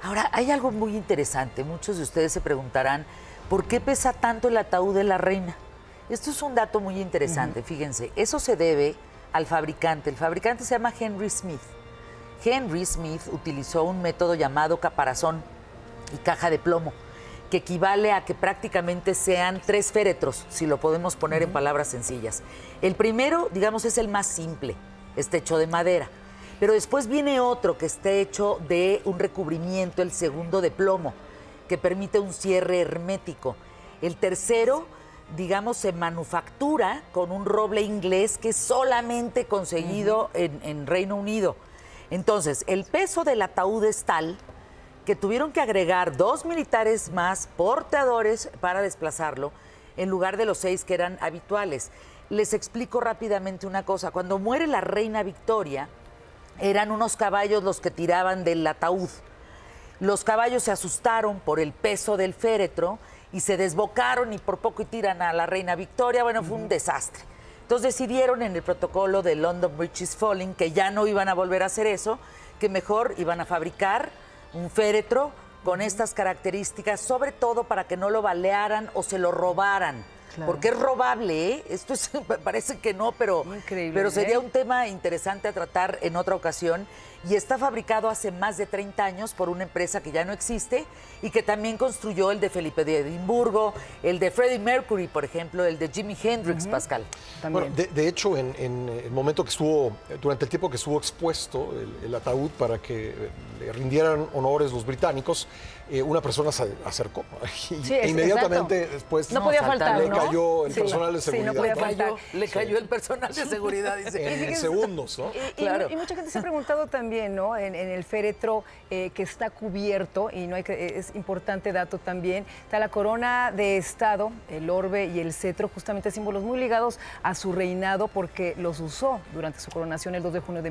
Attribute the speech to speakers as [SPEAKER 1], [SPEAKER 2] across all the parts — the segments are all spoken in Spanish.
[SPEAKER 1] Ahora, hay algo muy interesante. Muchos de ustedes se preguntarán, ¿por qué pesa tanto el ataúd de la reina? Esto es un dato muy interesante, fíjense. Eso se debe al fabricante. El fabricante se llama Henry Smith. Henry Smith utilizó un método llamado caparazón y caja de plomo, que equivale a que prácticamente sean 3 féretros, si lo podemos poner en palabras sencillas. El primero, digamos, es el más simple, está hecho de madera. Pero después viene otro que está hecho de un recubrimiento, el segundo de plomo, que permite un cierre hermético. El tercero, digamos, se manufactura con un roble inglés que es solamente conseguido en Reino Unido. Entonces, el peso del ataúd es tal que tuvieron que agregar 2 militares más porteadores para desplazarlo, en lugar de los 6 que eran habituales. Les explico rápidamente una cosa. Cuando muere la reina Victoria, eran unos caballos los que tiraban del ataúd. Los caballos se asustaron por el peso del féretro y se desbocaron y por poco y tiran a la reina Victoria. Bueno, fue un desastre. Entonces decidieron en el protocolo de London Bridge is Falling que ya no iban a volver a hacer eso, que mejor iban a fabricar un féretro con estas características, sobre todo para que no lo balearan o se lo robaran. Claro. Porque es robable, ¿eh? Esto es, parece que no, pero sería un tema interesante a tratar en otra ocasión. Y está fabricado hace más de 30 años por una empresa que ya no existe y que también construyó el de Felipe de Edimburgo, el de Freddie Mercury, por ejemplo, el de Jimi Hendrix, Pascal.
[SPEAKER 2] Bueno, de hecho, en el momento que estuvo, durante el tiempo que estuvo expuesto el ataúd para que le rindieran honores los británicos, una persona se acercó e inmediatamente después
[SPEAKER 3] no podía faltar,
[SPEAKER 2] le cayó el personal de seguridad.
[SPEAKER 3] Sí, no podía faltar.
[SPEAKER 1] Le cayó el personal de seguridad, dice.
[SPEAKER 2] En segundos, ¿no?
[SPEAKER 3] Claro. Y mucha gente se ha preguntado también, ¿no? En el féretro que está cubierto, y no hay que, es importante dato también, está la corona de Estado, el orbe y el cetro, justamente símbolos muy ligados a su reinado, porque los usó durante su coronación el 2 de junio de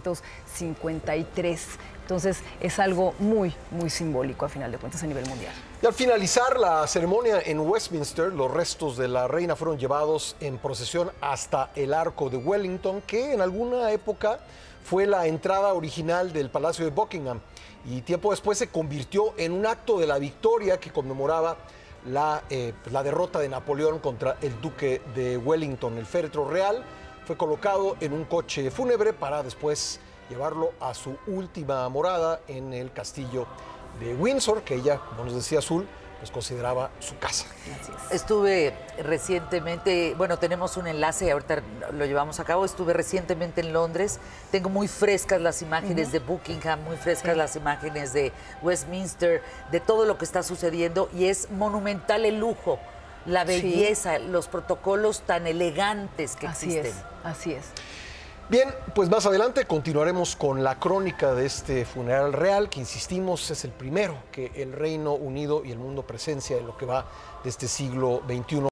[SPEAKER 3] 1953. Entonces es algo muy, muy simbólico a final de cuentas a nivel mundial.
[SPEAKER 2] Y al finalizar la ceremonia en Westminster, los restos de la reina fueron llevados en procesión hasta el Arco de Wellington, que en alguna época fue la entrada original del Palacio de Buckingham. Y tiempo después se convirtió en un acto de la victoria que conmemoraba la derrota de Napoleón contra el duque de Wellington. El féretro real fue colocado en un coche fúnebre para después llevarlo a su última morada en el castillo de Windsor, que ella, como nos decía Azul, pues consideraba su casa.
[SPEAKER 1] Así es. Estuve recientemente, bueno, tenemos un enlace, ahorita lo llevamos a cabo, estuve recientemente en Londres, tengo muy frescas las imágenes de Buckingham, muy frescas las imágenes de Westminster, de todo lo que está sucediendo, y es monumental el lujo, la belleza, los protocolos tan elegantes que existen.
[SPEAKER 3] Así es.
[SPEAKER 2] Bien, pues más adelante continuaremos con la crónica de este funeral real, que insistimos es el primero que el Reino Unido y el mundo presencia en lo que va de este siglo XXI.